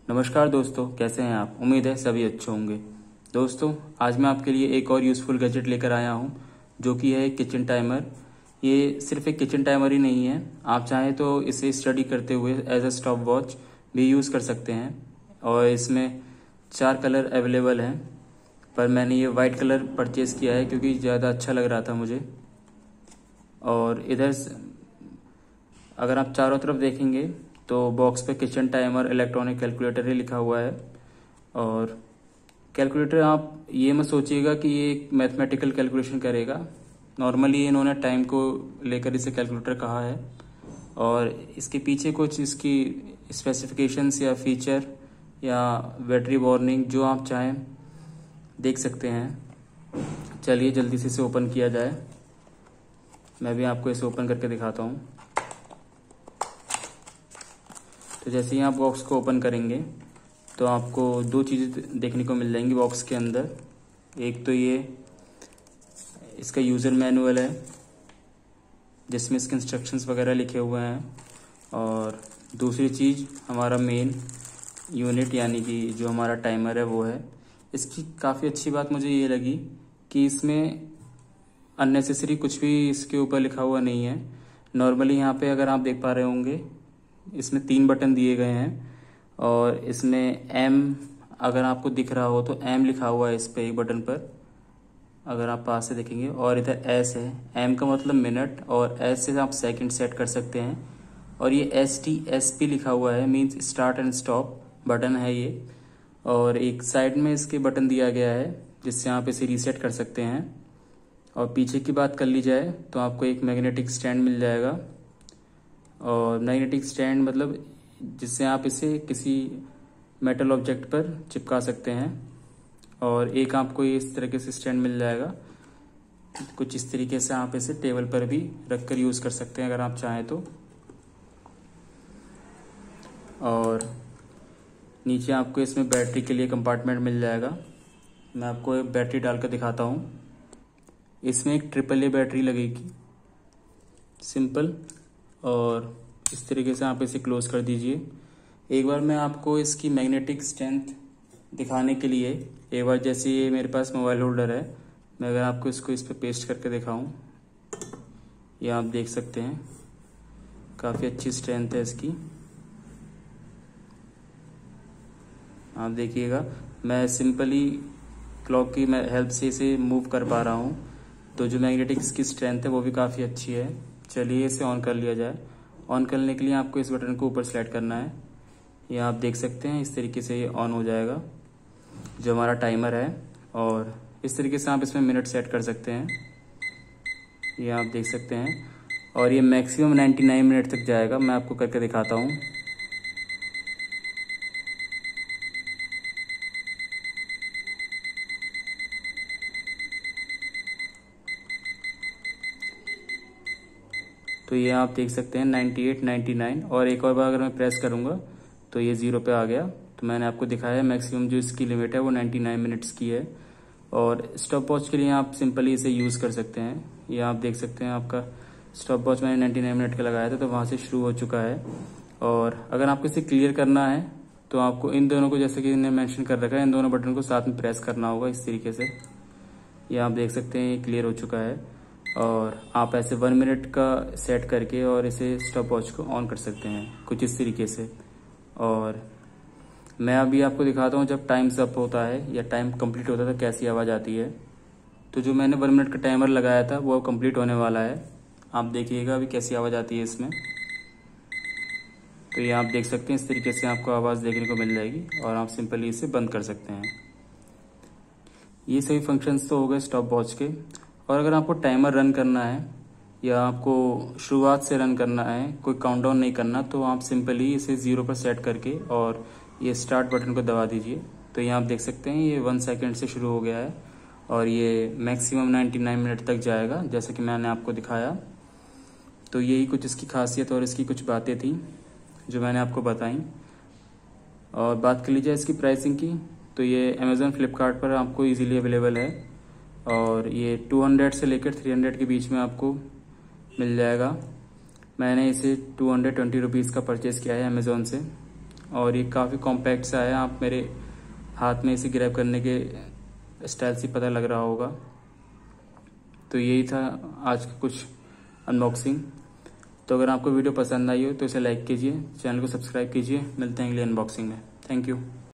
नमस्कार दोस्तों, कैसे हैं आप। उम्मीद है सभी अच्छे होंगे। दोस्तों, आज मैं आपके लिए एक और यूज़फुल गैजेट लेकर आया हूं, जो कि है एक किचन टाइमर। ये सिर्फ एक किचन टाइमर ही नहीं है, आप चाहें तो इसे स्टडी करते हुए एज अ स्टॉप वॉच भी यूज़ कर सकते हैं। और इसमें 4 कलर अवेलेबल हैं, पर मैंने ये वाइट कलर परचेज़ किया है क्योंकि ज़्यादा अच्छा लग रहा था मुझे। और इधर अगर आप चारों तरफ देखेंगे तो बॉक्स पे किचन टाइमर इलेक्ट्रॉनिक कैलकुलेटर ही लिखा हुआ है। और कैलकुलेटर, आप ये मत सोचिएगा कि ये एक मैथमेटिकल कैलकुलेशन करेगा। नॉर्मली इन्होंने टाइम को लेकर इसे कैलकुलेटर कहा है, और इसके पीछे कुछ इसकी स्पेसिफिकेशंस या फीचर या बैटरी वार्निंग जो आप चाहें देख सकते हैं। चलिए जल्दी से इसे ओपन किया जाए। मैं भी आपको इसे ओपन करके दिखाता हूँ। तो जैसे ही आप बॉक्स को ओपन करेंगे तो आपको 2 चीज़ें देखने को मिल जाएंगी बॉक्स के अंदर। एक तो ये इसका यूज़र मैनुअल है, जिसमें इसके इंस्ट्रक्शंस वगैरह लिखे हुए हैं। और दूसरी चीज़ हमारा मेन यूनिट यानी कि जो हमारा टाइमर है वो है। इसकी काफ़ी अच्छी बात मुझे ये लगी कि इसमें अननेसेसरी कुछ भी इसके ऊपर लिखा हुआ नहीं है। नॉर्मली यहाँ पे अगर आप देख पा रहे होंगे, इसमें 3 बटन दिए गए हैं, और इसमें एम अगर आपको दिख रहा हो तो एम लिखा हुआ है इस पे एक बटन पर, अगर आप पास से देखेंगे। और इधर एस है, एम का मतलब मिनट, और एस से आप सेकंड सेट कर सकते हैं। और ये STSP लिखा हुआ है, means start and stop button है ये। और एक साइड में इसके बटन दिया गया है जिससे आप इसे रीसेट कर सकते हैं। और पीछे की बात कर ली जाए तो आपको एक मैग्नेटिक स्टैंड मिल जाएगा। और मैग्नेटिक स्टैंड मतलब जिससे आप इसे किसी मेटल ऑब्जेक्ट पर चिपका सकते हैं। और एक आपको ये इस तरीके से स्टैंड मिल जाएगा, कुछ इस तरीके से आप इसे टेबल पर भी रखकर यूज़ कर सकते हैं अगर आप चाहें तो। और नीचे आपको इसमें बैटरी के लिए कंपार्टमेंट मिल जाएगा। मैं आपको एक बैटरी डालकर दिखाता हूँ। इसमें एक AAA बैटरी लगेगी, सिंपल। और इस तरीके से आप इसे क्लोज कर दीजिए। एक बार मैं आपको इसकी मैग्नेटिक स्ट्रेंथ दिखाने के लिए, एक बार जैसे ये मेरे पास मोबाइल होल्डर है, मैं अगर आपको इसको इस पर पेस्ट करके दिखाऊं, ये आप देख सकते हैं काफ़ी अच्छी स्ट्रेंथ है इसकी। आप देखिएगा, मैं सिंपली क्लॉक की हेल्प से इसे मूव कर पा रहा हूँ। तो जो मैग्नेटिक इसकी स्ट्रेंथ है वो भी काफ़ी अच्छी है। चलिए इसे ऑन कर लिया जाए। ऑन करने के लिए आपको इस बटन को ऊपर सेलेक्ट करना है। ये आप देख सकते हैं इस तरीके से ये ऑन हो जाएगा जो हमारा टाइमर है। और इस तरीके से आप इसमें मिनट सेट कर सकते हैं, ये आप देख सकते हैं। और ये मैक्सिमम 99 मिनट तक जाएगा। मैं आपको करके दिखाता हूँ। तो ये आप देख सकते हैं 98, 99। और एक और बार अगर मैं प्रेस करूँगा तो ये 0 पे आ गया। तो मैंने आपको दिखाया मैक्सिमम जो इसकी लिमिट है वो 99 मिनट्स की है। और स्टॉप वॉच के लिए आप सिंपली इसे यूज़ कर सकते हैं। ये आप देख सकते हैं आपका स्टॉप वॉच मैंने 99 मिनट का लगाया था, तो वहाँ से शुरू हो चुका है। और अगर आपको इसे क्लियर करना है तो आपको इन दोनों को, जैसे कि इन्हें मेंशन कर रखा है, इन दोनों बटन को साथ में प्रेस करना होगा इस तरीके से। ये आप देख सकते हैं ये क्लियर हो चुका है। और आप ऐसे 1 मिनट का सेट करके और इसे स्टॉप वॉच को ऑन कर सकते हैं कुछ इस तरीके से। और मैं अभी आपको दिखाता हूँ जब टाइम्स अप होता है या टाइम कंप्लीट होता है तो कैसी आवाज़ आती है। तो जो मैंने 1 मिनट का टाइमर लगाया था वो अब कंप्लीट होने वाला है। आप देखिएगा अभी कैसी आवाज़ आती है इसमें। तो ये आप देख सकते हैं इस तरीके से आपको आवाज़ देखने को मिल जाएगी, और आप सिंपली इसे बंद कर सकते हैं। ये सभी फंक्शंस तो हो गए स्टॉप वॉच के। और अगर आपको टाइमर रन करना है या आपको शुरुआत से रन करना है, कोई काउंटडाउन नहीं करना, तो आप सिंपली इसे 0 पर सेट करके और ये स्टार्ट बटन को दबा दीजिए। तो ये आप देख सकते हैं ये 1 सेकंड से शुरू हो गया है, और ये मैक्सिमम 99 मिनट तक जाएगा जैसे कि मैंने आपको दिखाया। तो यही कुछ इसकी खासियत और इसकी कुछ बातें थी जो मैंने आपको बताई। और बात कर लीजिए इसकी प्राइसिंग की, तो ये अमेज़न फ्लिपकार्ट पर आपको ईजीली अवेलेबल है। और ये 200 से लेकर 300 के बीच में आपको मिल जाएगा। मैंने इसे 220 रुपीज़ का परचेज़ किया है अमेज़ोन से। और ये काफ़ी कॉम्पैक्ट सा है, आप मेरे हाथ में इसे ग्रैब करने के स्टाइल से पता लग रहा होगा। तो यही था आज का कुछ अनबॉक्सिंग। तो अगर आपको वीडियो पसंद आई हो तो इसे लाइक कीजिए, चैनल को सब्सक्राइब कीजिए। मिलते हैं अगली अनबॉक्सिंग में। Thank you.